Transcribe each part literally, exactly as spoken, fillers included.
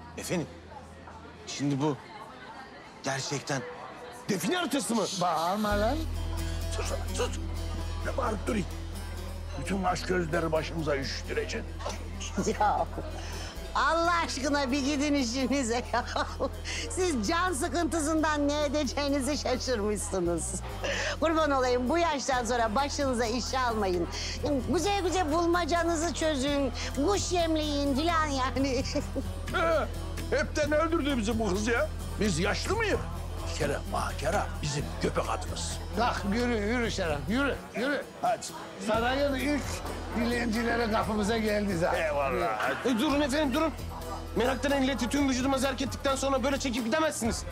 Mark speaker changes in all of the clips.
Speaker 1: Efendim, şimdi bu gerçekten define haritası mı?
Speaker 2: Bağırma lan.
Speaker 3: Sus, sus. Ne bağırıp durayım? Bütün aşk gözleri başımıza üşüştüreceksin.
Speaker 4: Ya Allah aşkına bir gidin işinize ya. Siz can sıkıntısından ne edeceğinizi şaşırmışsınız. Kurban olayım bu yaştan sonra başınıza iş almayın. Güzel güzel bulmacanızı çözün, kuş yemleyin filan yani.
Speaker 3: He, hepten öldürdü bizi bu kız ya. Biz yaşlı mıyız? Bir kere makera bizim göbek adımız.
Speaker 2: Kalk yürü yürü Şeref yürü yürü.
Speaker 3: Hadi.
Speaker 2: Sarayın ilk dilencileri kapımıza geldi zaten.
Speaker 3: Eyvallah.
Speaker 1: E, durun efendim, durun. Meraktan illeti tüm vücuduma zerk ettikten sonra böyle çekip gidemezsiniz.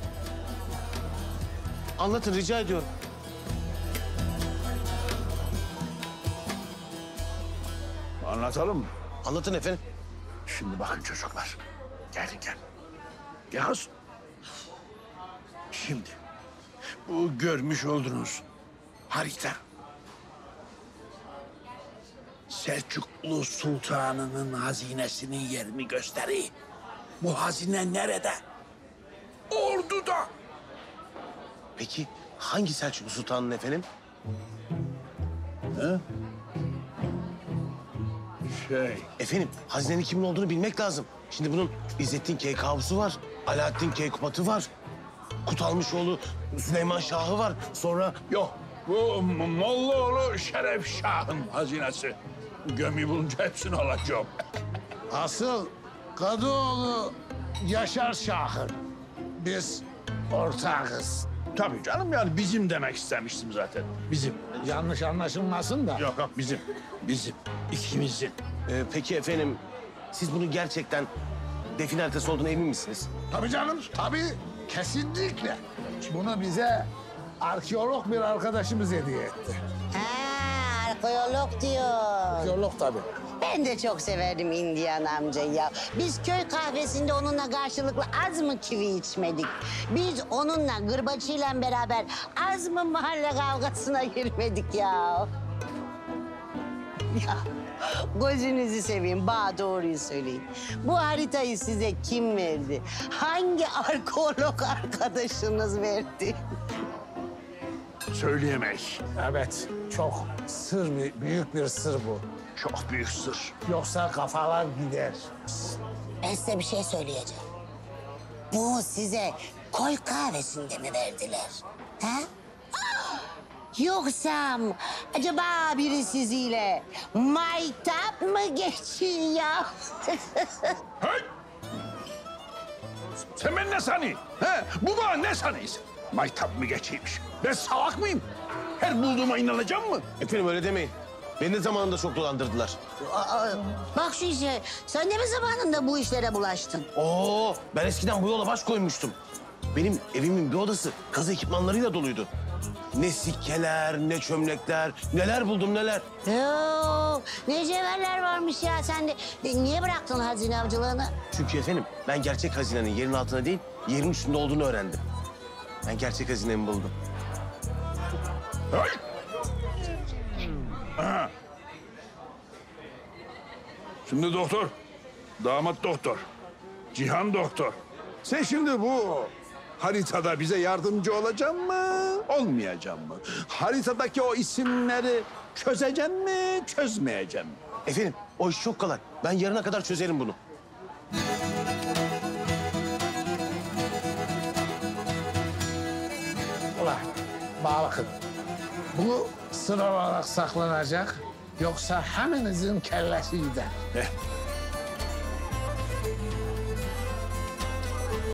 Speaker 1: Anlatın, rica ediyorum.
Speaker 3: Anlatalım mı?
Speaker 1: Anlatın efendim.
Speaker 3: Şimdi bakın çocuklar. Gelin gel. Gel kız. Şimdi bu görmüş olduğunuz harita Selçuklu Sultanı'nın hazinesinin yerini gösteriyor. Bu hazine nerede? Ordu'da.
Speaker 1: Peki hangi Selçuklu Sultan'ın efendim?
Speaker 3: Şey,
Speaker 1: Efendim, hazinenin kimin olduğunu bilmek lazım. Şimdi bunun İzzettin Keykavus'u var, Alaaddin Keykubat'ı var. Kutalmışoğlu Süleyman Şah'ı var. Sonra
Speaker 3: yok. Bu Mollaoğlu Şeref Şah'ın hazinesi. Gömü bulunca hepsini alacağım.
Speaker 2: Asıl Kadıoğlu Yaşar Şah'ın. Biz ortağız.
Speaker 3: Tabii canım, yani bizim demek istemiştim zaten. Bizim.
Speaker 2: Yanlış anlaşılmasın da.
Speaker 3: Yok yok bizim. Bizim. İkimizin.
Speaker 1: e, peki efendim, siz bunu gerçekten define haritası olduğuna emin misiniz?
Speaker 2: Tabii canım, tabii. Kesinlikle. Bunu bize arkeolog bir arkadaşımız hediye etti.
Speaker 4: Ha, arkeolog diyor.
Speaker 2: Arkeolog tabii.
Speaker 4: Ben de çok severdim Indian amcayı ya. Biz köy kahvesinde onunla karşılıklı az mı kivi içmedik? Biz onunla gırbaçıyla beraber az mı mahalle kavgasına girmedik ya? Ya gözünüzü seveyim, bana doğruyu söyleyin. Bu haritayı size kim verdi? Hangi arkeolog arkadaşınız verdi?
Speaker 3: Söyleyemeyiz.
Speaker 2: Evet, çok sır bir, büyük bir sır bu.
Speaker 3: Çok büyük sır.
Speaker 2: Yoksa kafalar gider.
Speaker 4: Ben size bir şey söyleyeceğim. Bu size koy kahvesinde mi verdiler? Ha? Yoksa acaba biri siziyle maytap mı geçiyor ya?
Speaker 3: Hey! Sen beni ne sanıyorsun? He? Bu bana ne sanıyorsun? Maytap mı geçeymiş? Ben salak mıyım? Her bulduğuma inanacağım mı?
Speaker 1: Efendim öyle demeyin. Beni de zamanında çok dolandırdılar.
Speaker 4: Aa, bak şu işe, sen de mi zamanında bu işlere bulaştın?
Speaker 1: Oo, ben eskiden bu yola baş koymuştum. Benim evimin bir odası kazı ekipmanlarıyla doluydu. Ne sikkeler, ne çömlekler, neler buldum neler.
Speaker 4: Yoo, ne cevherler varmış ya sen de. de niye bıraktın hazine avcılığını?
Speaker 1: Çünkü efendim ben gerçek hazinenin yerin altında değil, yerin üstünde olduğunu öğrendim. Ben gerçek hazinemi buldum.
Speaker 3: Hey! Aha. Şimdi doktor, damat doktor, Cihan doktor. Sen şimdi bu haritada bize yardımcı olacaksın mı, olmayacaksın mı? Haritadaki o isimleri çözeceksin mi, çözmeyeceksin mi?
Speaker 1: Efendim o iş çok kolay. Ben yarına kadar çözerim bunu.
Speaker 2: Ulan, bana bakın. Bu sır olarak saklanacak. Yoksa heminizin kellesi gider.
Speaker 3: Heh.